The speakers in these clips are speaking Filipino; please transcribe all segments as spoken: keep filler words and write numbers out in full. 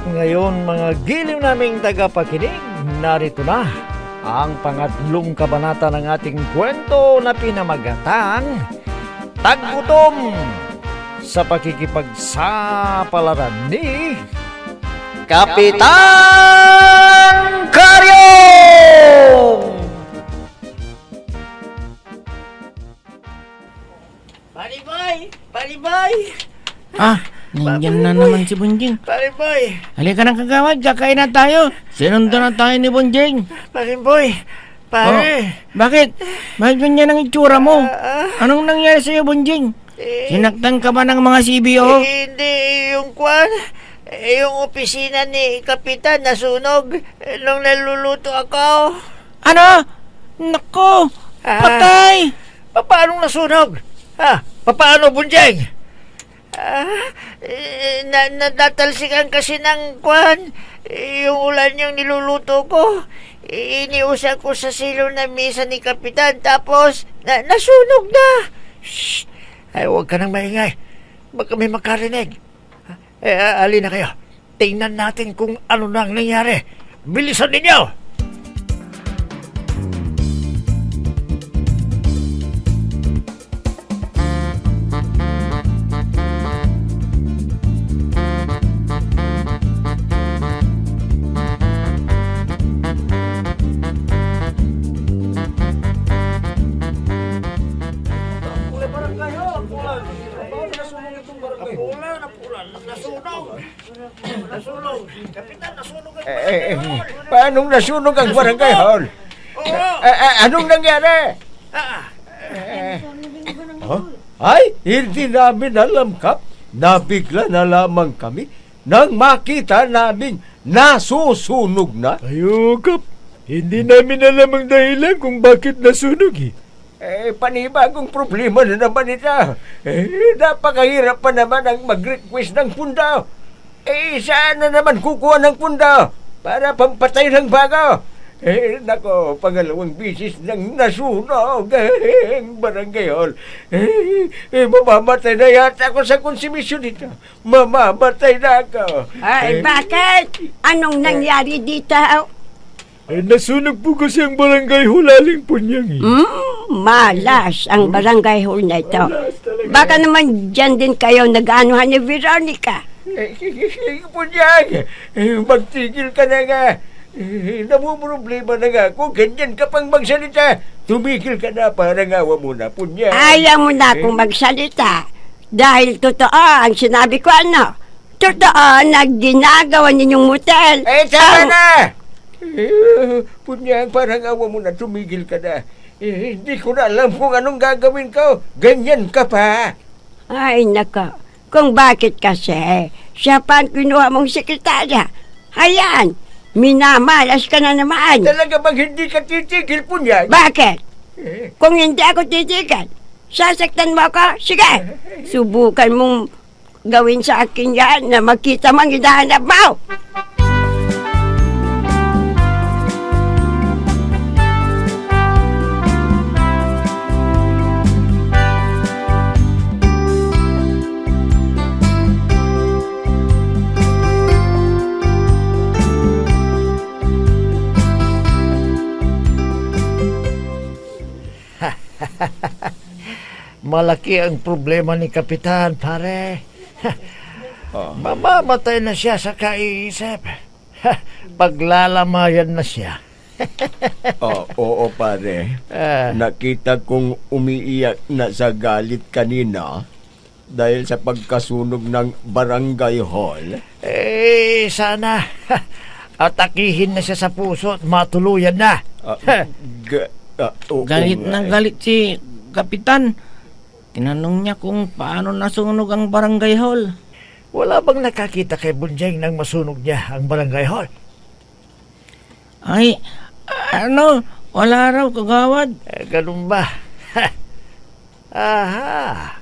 At ngayon mga giliw naming tagapakinig, narito na ang pangatlong kabanata ng ating kwento na pinamagatang Taggutom sa pakikipagsapalaran ni Kapitan Karyong! Pariboy! Pariboy! Ah, nandiyan na naman si Bunjing. Pariboy! Halika na kagawad, kakain na tayo. Sinundo na tayo ni Bunjing. Pariboy! Pare! Oh, bakit? Bakit ganyan ang itsura mo? Anong nangyari sa'yo, Bunjing? Eh, Sinaktan ka ba ng mga C B O? eh, hindi, yung kwan, eh, yung opisina ni Kapitan nasunog eh, nung naluluto ako. Ano? Nako! Ah. Patay! Paano nasunog? Ha? Paano, Bunjing? Ah, eh, na, natatalsikan kasi ng kwan, eh, yung ulan yung niluluto ko. Eh, iniusan ko sa silo na mesa ni Kapitan, tapos na, nasunog na. Shh! Ay, huwag ka nang maingay. Baka may makarinig. Eh, alin na kayo. Tingnan natin kung ano na ang nangyari. Bilisan ninyo! Eh, eh, paanong nasunog ang barangay hall? Oo! Eh, eh, anong nangyari? Ah, Eh, huh? Ay, hindi namin alam, Kap. Nabigla na lamang kami nang makita namin nasusunog na. Ayo, Kap. Hindi namin alam ang dahilan kung bakit nasunog eh. Eh, panibagong problema na naman ito. Eh, napakahirap pa naman ang mag-request ng punda. Eh, saan na naman kukuha ng punda para pampatay ng bago? Eh, nako, pangalawang bisis nang nasunog ang barangay hall. Eh, eh, mamamatay na yata ako sa konsumisyon nito. Mamamatay na ako. Ay, Eh, bakit? Anong nangyari dito? Eh, nasunog po kasi ang barangay hulaling punyang eh. Hmm, malas ang barangay hall na ito. Baka naman dyan din kayo nag-anuhan ni Veronica. Eh, Punyag, eh, magtigil ka na nga. Eh, namumroblema na nga ako. Ganyan ka pang magsalita. Tumigil ka na, parang awa mo na, Punyag. Ayaw mo na akong magsalita. Dahil totoo ang sinabi ko ano. Totoo na ginagawa ninyong motel. Eh, tama Ang- na! Eh, Punyag, parang awa mo na, tumigil ka na. Eh, hindi ko na alam kung anong gagawin ko. Ganyan ka pa. Ay, nako. Kung bakit kasi, siya pa ang kinuha mong sekretarya. Hayan, minamalas ka na naman. Talaga bang hindi ka titigil, Punyag? Bakit? Eh, Kung hindi ako titigan, sasaktan mo ako? Sige, subukan mong gawin sa akin yan na makita mang hinahanap mo. malaki ang problema ni Kapitan, pare. Mamamatay na siya sa kaiisip. Paglalamayan na siya. oh, oo, pare. Ah, Nakita kong umiiyak na sa galit kanina dahil sa pagkasunog ng barangay hall. eh, sana atakihin na siya sa puso at matuluyan na. Ah, ga- ah, oo Galit nga na eh. galit si Kapitan. Tinanong niya kung paano nasunog ang barangay hall. Wala bang nakakita kay Bunjing nang masunog niya ang barangay hall? Ay, ano? Wala raw, kagawad. Eh, ganun ba? Aha.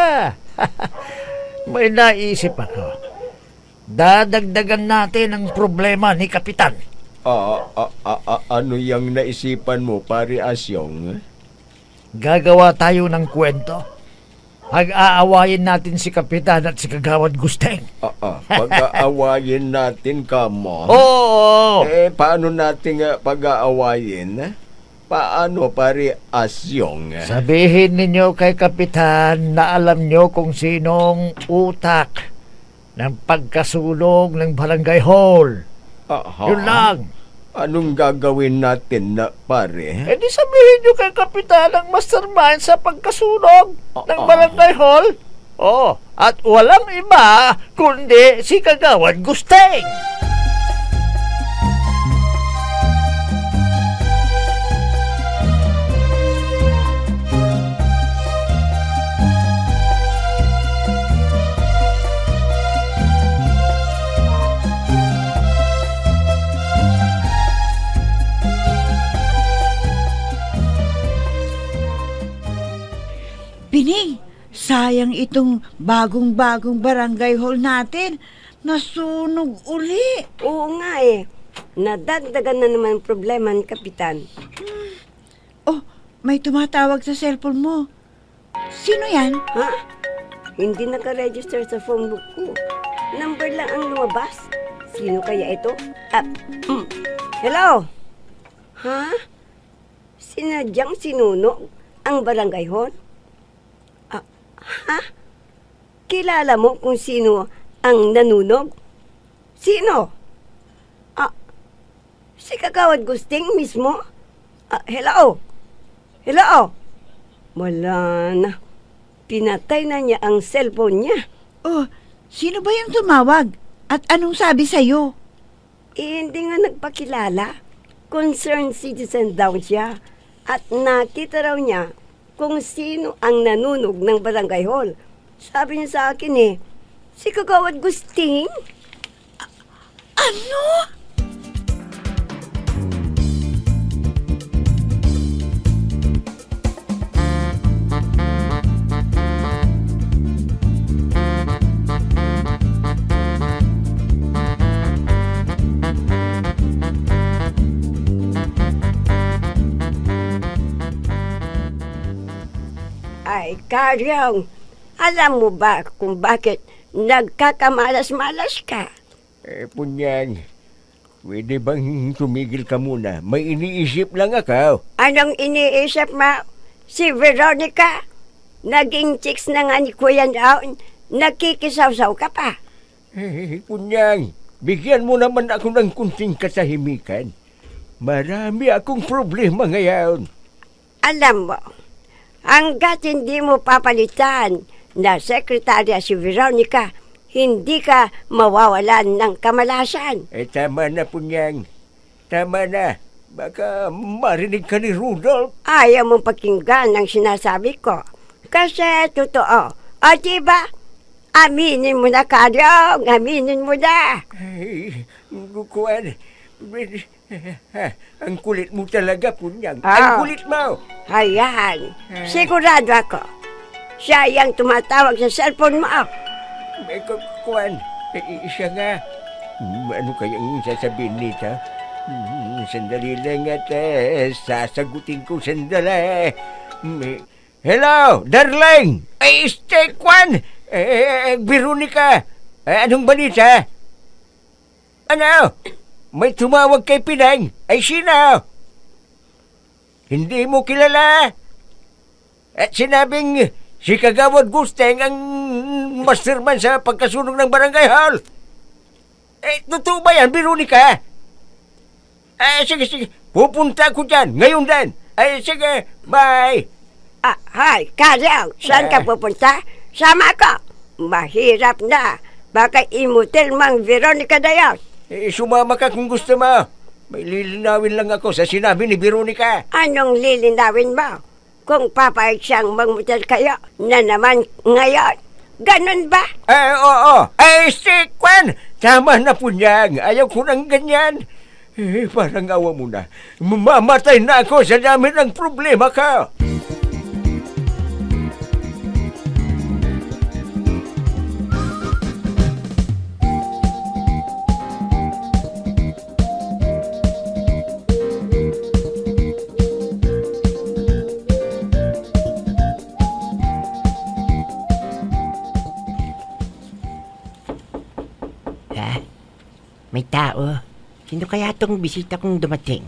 May naisip ako. Dadagdagan natin ang problema ni Kapitan. Ah, ah, ah, ah, ano yung naisipan mo, pare Asyong? Gagawa tayo ng kwento Pag-aawayin natin si Kapitan at si Kagawad Gusteng. Ah, ah, pag-aawayin natin ka mo. Oo! Eh, paano natin uh, pag-aawayin? Paano pare asyong? Sabihin ninyo kay Kapitan na alam nyo kung sinong utak ng pagkasunog ng barangay hall. Aha. Yun lang. Anong gagawin natin na pare? Eh di sabihin nyo kay Kapitan ang mastermind sa pagkasunog Ah, ng ah. barangay hall. Oh, at walang iba kundi si Kagawad Gusteng. Pining, sayang itong bagong-bagong barangay hall natin. Nasunog uli. Oo nga eh. Nadagdagan na naman ang problema ni Kapitan. Oh, may tumatawag sa cellphone mo. Sino yan? Ha? Hindi naka-register sa phone book ko. Number lang ang lumabas. Sino kaya ito? Ah, mm. Hello? Ha? Sinadyang sinunog ang barangay hall? Ah, ha? Kilala mo kung sino ang nanunog? Sino? Ah, si Kagawad Gusteng mismo? Ah, hello? Hello? Wala na. Pinatay na niya ang cellphone niya. Oh, sino ba yung tumawag? At anong sabi sa'yo? Eh, hindi nga nagpakilala. Concerned citizen daw siya. At nakita raw niya kung sino ang nanunog ng barangay hall. Sabi niya sa akin eh, si Kagawad Gusteng. Ano? Ay, Karyong, alam mo ba kung bakit nagkakamalas-malas ka? Eh, punyang, pwede bang tumigil ka muna? May iniisip lang ako. Anong iniisip mo? Si Veronica, naging chicks na nga ni Kuya Daon, nakikisaw-saw ka pa. Eh, punyang, bigyan mo naman ako ng kunting kasahimikan. Marami akong problema ngayon. Alam mo, hanggat hindi mo papalitan na sekretarya si Veronica, hindi ka mawawalan ng kamalasan. Eh, tama na, punyang. Tama na. Baka marinig ka ni Rudolph. Ayaw mong pakinggan ang sinasabi ko. Kasi totoo. O diba? Aminin mo na, Karyong. Aminin mo na. Ay, kukuan. Ang kulit mo talaga, punyang. Ah. Ang kulit mo. Ayan. Sigurado ako. Siya yung tumatawag sa cellphone mo. May kukuan. Eh, siya nga. Hmm, Ano kayang sasabihin nito? Hmm, Sandali lang at eh, sasagutin ko sandali. May- Hello, darling! Ay, stay kwan! Eh, Veronica! Eh, anong balita? Ano? May tumawag kay Pinang? Ay, sino? Hindi mo kilala? At sinabing si Kagawad Gusteng ang masterman sa pagkasunog ng barangay hall. Eh, totoo ba yan, Veronica? Eh, sige, sige. Pupunta ko dyan. Ngayon din. Ay, sige. Bye. Ah, hi, Karyong. Saan ka Eh. pupunta? Sama ko. Mahirap na. Baka imutil mang Veronica na yan. Eh, sumama ka kung gusto mo. May lilinawin lang ako sa sinabi ni Veronica. Anong lilinawin mo? Kung papayag siyang magmutil kayo na naman ngayon. Ganon ba? Eh, oo. Eh, stick, Kwan. Tama na po niyang. Ayaw ko ng ganyan. Eh, parang awa mo na. Mamamatay na ako sa dami ng problema ka. May tao. Sino kaya tong bisita kong dumating?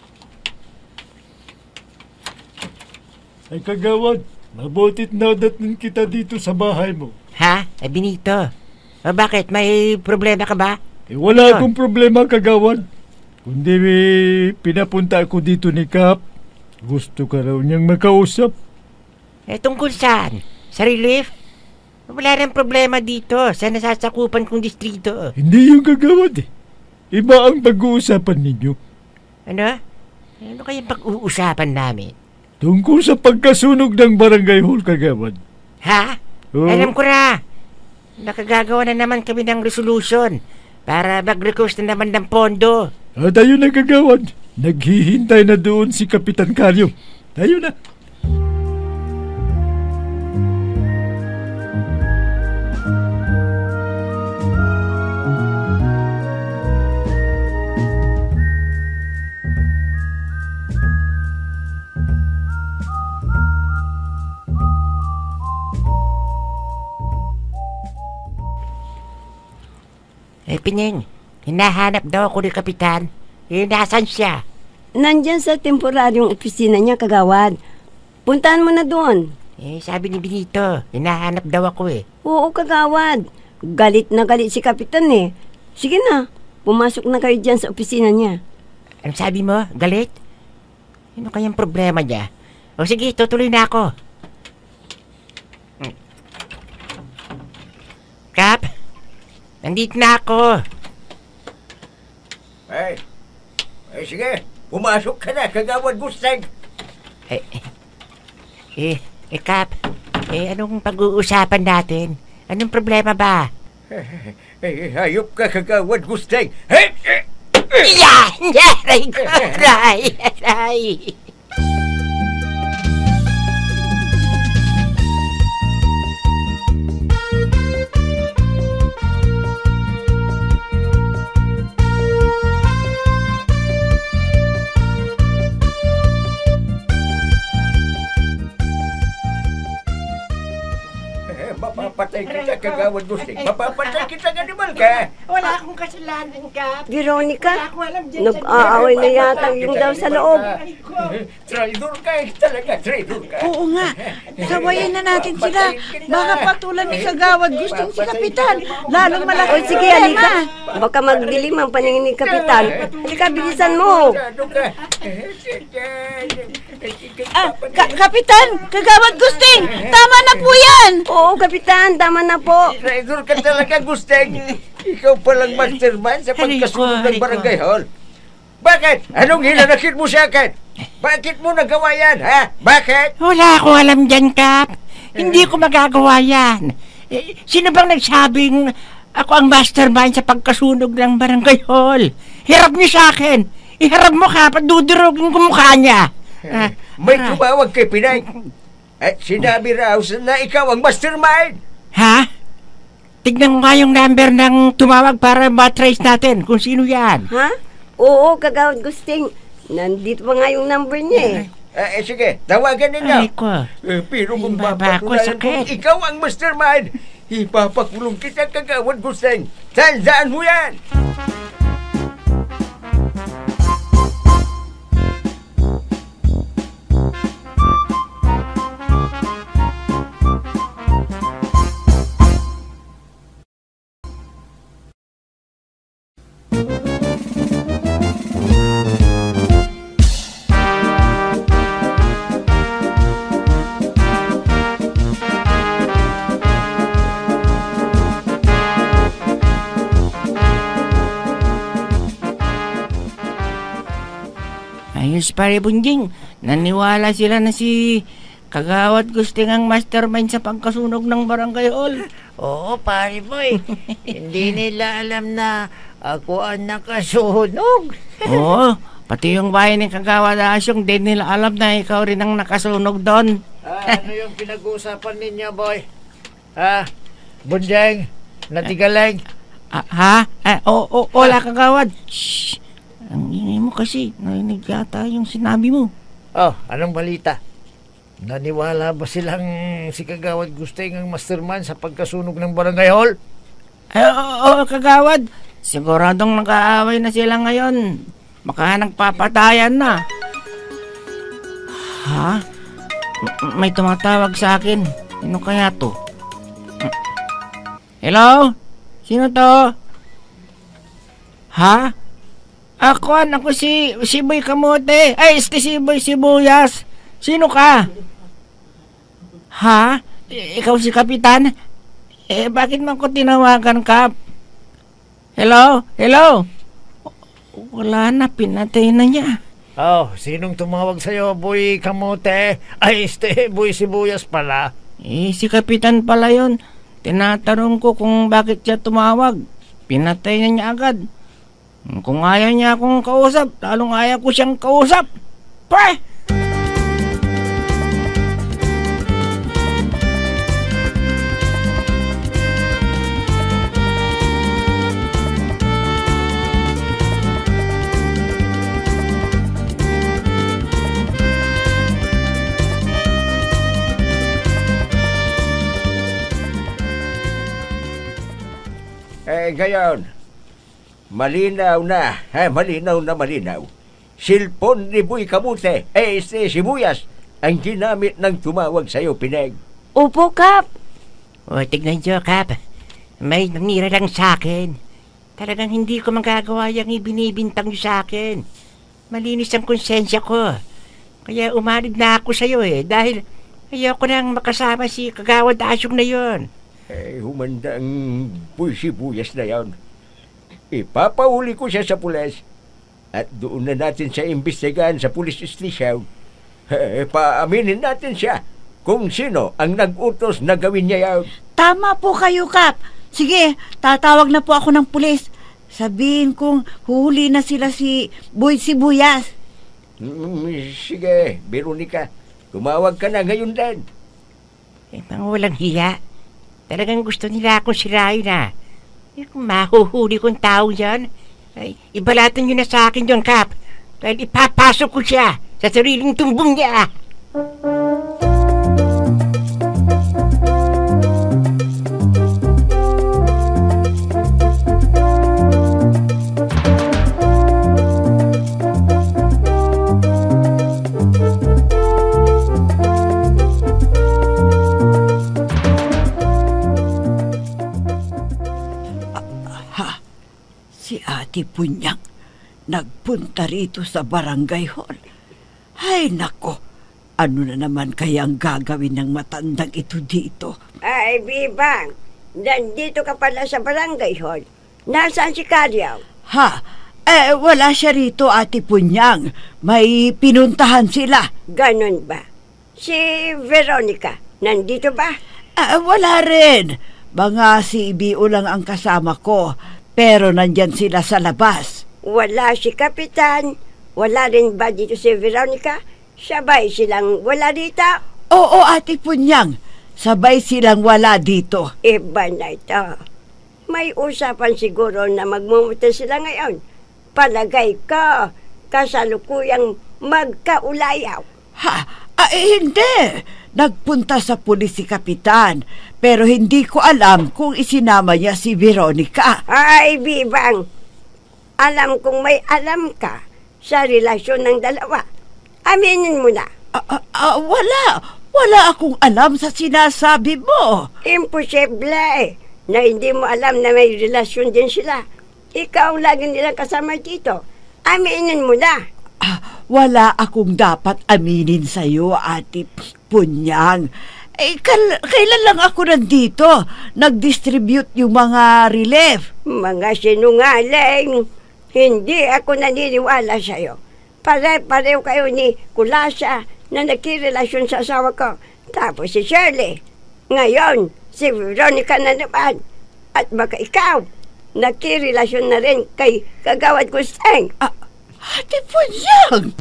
Ay kagawad, mabutit nadatnan kita dito sa bahay mo. Ha? Eh, Benito. O bakit? May problema ka ba? Eh, wala Ano? akong problema kagawad. Kundi eh, pinapunta ako dito ni Kap. Gusto ka raw niyang makausap. Eh, tungkol saan? Sa relief? Wala rin problema dito sa nasasakupan kong distrito. Hindi yung kagawad eh. Iba ang pag-uusapan ninyo. Ano? Ano kayang pag-uusapan namin? Tungkol sa pagkasunog ng barangay hall kagawad. Ha? Oo. Alam ko na. Nakagagawa na naman kami ng resolution para mag-request na naman ng pondo. At ayun na kagawad. Naghihintay na doon si Kapitan Kalyo. Tayo na. Eh, Pining, hinahanap daw ako ni Kapitan. Eh, nasan siya? Nandyan sa temporaryong opisina niya, kagawad. Puntahan mo na doon. Eh, sabi ni Benito, hinahanap daw ako eh. Oo, kagawad. Galit na galit si Kapitan eh. Sige na, pumasok na kayo dyan sa opisina niya. Ano sabi mo? Galit? Ano kayang problema niya? O sige, tutuloy na ako. Hmm. Kap, nandito na ako. Ay, ay sige, pumasok ka na, kagawad Gusteng. Eh, eh, eh, Kap, eh, anong pag-uusapan natin? Anong problema ba? Ay, hayop ka, kagawad Gusteng. Hey! Yan! Aray ko! Aray! Aray! Mapapatay kita, kagawad Gusteng. Mapapatay kita, animal ka. Wala akong kasalanan, Kap. Veronica, Wala akong alam dyan sa- nag-aaway na yata yung daw sa loob. Traidor ka, eh, talaga, traidor ka. Oo nga. Sawayin na natin sila. Baka patulan ni Kagawad gustong si Kapitan. Lalong malaki O sige, halika. Baka magdilim ang paningin ni Kapitan. Halika, bilisan mo. Ano ka? Ah, Ka- Kapitan! Kagawad Gusting! Tama na po yan! Oo, Kapitan, tama na po. Traidor ka talaga, Gusteng. Ikaw palang mastermind sa pagkasunod ng barangay hall. Bakit? Anong hinanakit mo sa akin? Bakit mo nagawa yan, ha? Bakit? Wala akong alam dyan, Kap. Hindi ko magagawa yan. Eh, sino bang nagsabing ako ang mastermind sa pagkasunog ng barangay hall? Hirap niyo sa akin. Iharap mo, Kap, at dudurugin ko mukha niya. Ah, May ah. tumawag kay Pinay. At sinabi raw na ikaw ang mastermind. Ha? Tignan mo nga yung number ng tumawag para matrace natin kung sino yan. Ha? Oo, Kagawad Gusting. Nandito pa nga yung number niya eh. Eh, eh, sige, tawagan ninyo. Ay ko. Eh, pero kung Ay, baba ko, mapatunayan kung sakit. ikaw ang mastermind, ipapakulong kita, Kagawad Gusteng. Tandaan mo yan. Ayos pare Bunjing, naniwala sila na si Kagawad Gusting ang mastermind sa pagkasunog ng barangay hall. Oo, pare boy. Hindi nila alam na ako ang nakasunog. Oo, pati yung bahay ni Kagawad Asyong, di nila alam na ikaw rin ang nakasunog doon. Ah, ano yung pinag-uusapan ninyo, boy? Ha? Bunjeng? Natigaling? Ah, ha? Ah, o, o, wala Kagawad. Shh! Ang ingay mo kasi, narinig yata yung sinabi mo. Oh, anong balita? Naniwala ba silang si Kagawad Gusting ang mastermind sa pagkasunog ng barangay hall? Ay, oo, oo, Kagawad. Siguradong nag-aaway na sila ngayon. Baka nagpapatayan na. Ha? M- may tumatawag sa akin. Sino kaya to? Hello? Sino to? Ha? Ako, ako si, si Boy Kamote. Ay, este si Boy Sibuyas. Sino ka? Ha? I- ikaw si Kapitan? Eh, bakit mo ko tinawagan, Kap? Hello? Hello? Wala na, pinatay na niya. Oh, sinong tumawag sa'yo, Boy Kamote? Ay, este, Boy Sibuyas pala. Eh, si Kapitan pala yun. Tinatanong ko kung bakit siya tumawag. Pinatay na niya agad. Kung ayaw niya akong kausap, lalong ayaw ko siyang kausap. Pre! Eh, gayon. Malinaw na, ha? Malinaw na malinaw. Silpon ni Boy Kamote, eh, si Sibuyas, ang ginamit ng tumawag sa'yo, Pineg. Opo, Kap. O, tignan niyo, Kap. May nanira lang sa akin. Talagang hindi ko magagawa yung ibinibintang niyo sa akin. Malinis ang konsensya ko. Kaya umalig na ako sa'yo eh, dahil ayoko nang makasama si Kagawad Asyong na yon. Eh, humanda ang Boy Sibuyas na yon. Ipapahuli ko siya sa pulis at doon na natin siya imbestigahan sa police station. Eh, paaminin natin siya kung sino ang nag-utos na gawin niya yan. Tama po kayo, Kap. Sige, tatawag na po ako ng pulis. Sabihin kong huli na sila si Boy Sibuyas. Mm, sige, Veronica. Tumawag ka na ngayon din. Eh, mga walang hiya. Talagang gusto nila akong sirain na. Eh, kung mahuhuli kong tao yan, ay ibalatan nyo na sa akin yun, Kap. Dahil ipapasok ko siya sa sariling tumbong niya. Si Ate Punyang nagpunta rito sa barangay hall. Ay nako, ano na naman kaya ang gagawin ng matandang ito dito? Ay, Bibang, nandito ka pala sa barangay hall. Nasaan si Karyaw? Ha? Eh, wala siya rito, Ate Punyang. May pinuntahan sila. Ganon ba? Si Veronica, nandito ba? Eh, wala rin. Mga si Ibio lang ang kasama ko. Pero nandyan sila sa labas. Wala si Kapitan. Wala rin ba dito si Veronica? Sabay silang wala dito? Oo, Ate Punyang. Sabay silang wala dito. Iba na ito. May usapan siguro na magmumuta sila ngayon. Palagay ko, kasalukuyang magkaulayaw. Ha? Ah, eh, hindi. Nagpunta sa pulis si Kapitan. Pero hindi ko alam kung isinama niya si Veronica. Ay, Bibang. Alam kong may alam ka sa relasyon ng dalawa. Aminin mo na. Ah, ah, ah, wala. Wala akong alam sa sinasabi mo. Imposible na hindi mo alam na may relasyon din sila. Ikaw lagi nilang kasama dito. Aminin mo na. Ah, wala akong dapat aminin sa'yo, Ate Punyang. Eh, kal- kailan lang ako nandito? Nag-distribute yung mga relief. Mga sinungaling. Hindi ako naniniwala sa'yo. Pare-pareho kayo ni Kulasa na nagkirelasyon sa asawa ko. Tapos si Shirley. Ngayon, si Veronica na naman. At baka ikaw, nagkirelasyon na rin kay Kagawad Gusteng. Ah, Ate Punyang!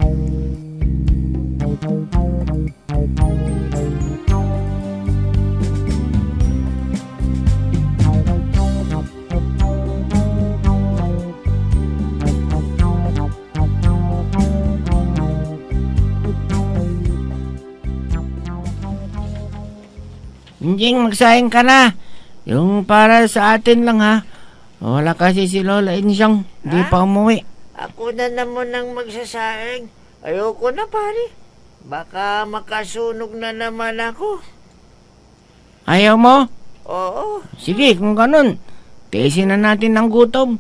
Hindi, magsayang ka na. Yung para sa atin lang ha. Wala kasi si Lola Insyang. Di Ha? pa umuwi. Ako na naman ang magsasaing. Ayoko na, pare. Baka makasunog na naman ako. Ayaw mo? Oo. Sige, kung ganun. Tiisin na natin ng gutom.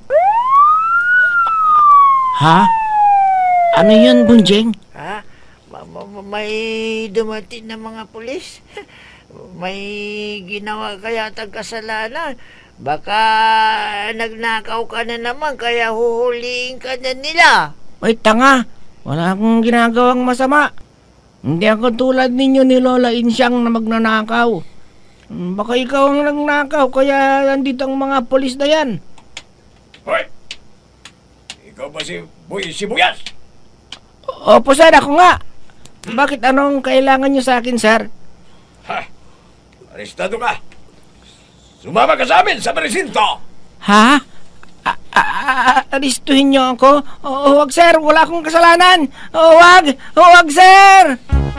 Ha? Ano yun, Bunjing? Ha? Ma- ma- ma- may dumating na mga pulis. May ginawa kaya tag kasalanan. Baka nagnakaw ka na naman kaya huhuliin ka na nila. Ay, tanga. Wala akong ginagawang masama. Hindi ako tulad ninyo ni Lola Insyang na magnanakaw. Baka ikaw ang nagnakaw kaya nandito ang mga polis na yan. Hoy! Ikaw ba si Boy Sibuyas? Opo, sir. Ako nga. Bakit anong kailangan nyo sa akin, sir? Ha? Arestado ka! Sumama ka sa amin sa presinto! Ha? A- a- a- Aristuhin nyo ako? O, huwag, sir. Wala akong kasalanan. O, huwag! Huwag, sir!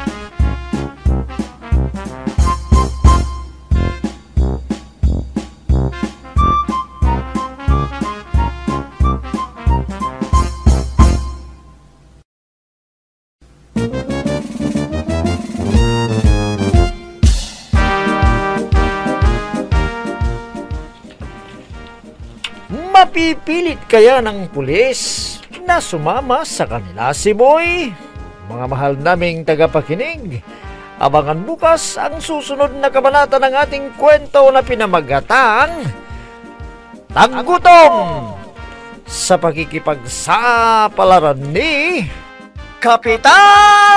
Mapipilit kaya ng pulis na sumama sa kanila si Boy? Mga mahal naming tagapakinig, abangan bukas ang susunod na kabanata ng ating kwento na pinamagatang Taggutom sa pakikipagsapalaran ni Kapitan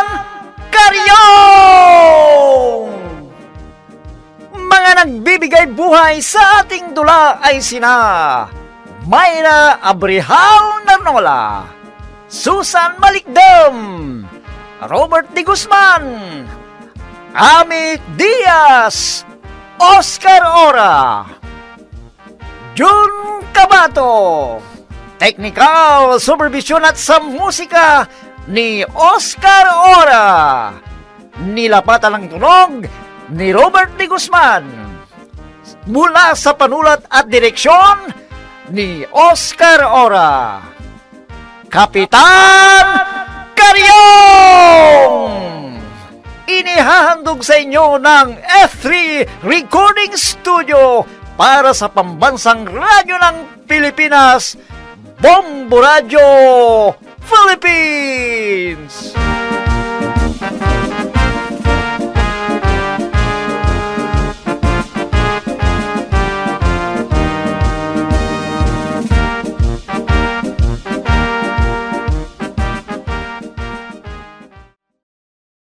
Karyong! Mga nagbibigay buhay sa ating dula ay sina Mayra Abrihal Narnola, Susan Malikdam, Robert D. Guzman, Amit Diaz, Oscar Ora, Jun Cabato. Technical supervision at sa musika ni Oscar Ora. Nilapatan ng tunog ni Robert D. Guzman. Mula sa panulat at direksyon ni Oscar Ora. Kapitan Karyong! Inihahandog sa inyo ng F three Recording Studio para sa pambansang radyo ng Pilipinas, Bombo Radio Philippines!